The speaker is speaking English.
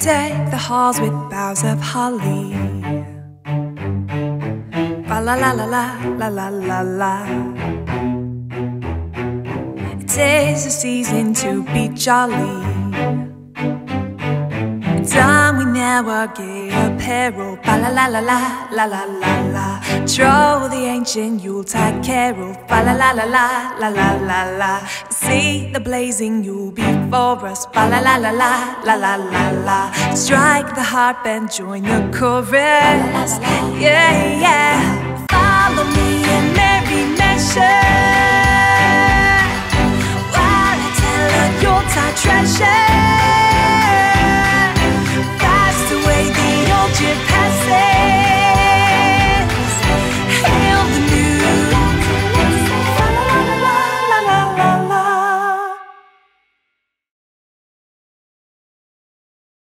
Deck the halls with boughs of holly. Fa la la la la la la la la. It is the season to be jolly. Time we never gay apparel. Fa la la la la la la la la. Troll the ancient Yuletide carol. Fa la la la la la la la la. See the blazing Yule before us. Fa la la la la la la la la. Strike the harp and join the chorus. Yeah, yeah. Follow me in merry measure while I tell of Yuletide treasure.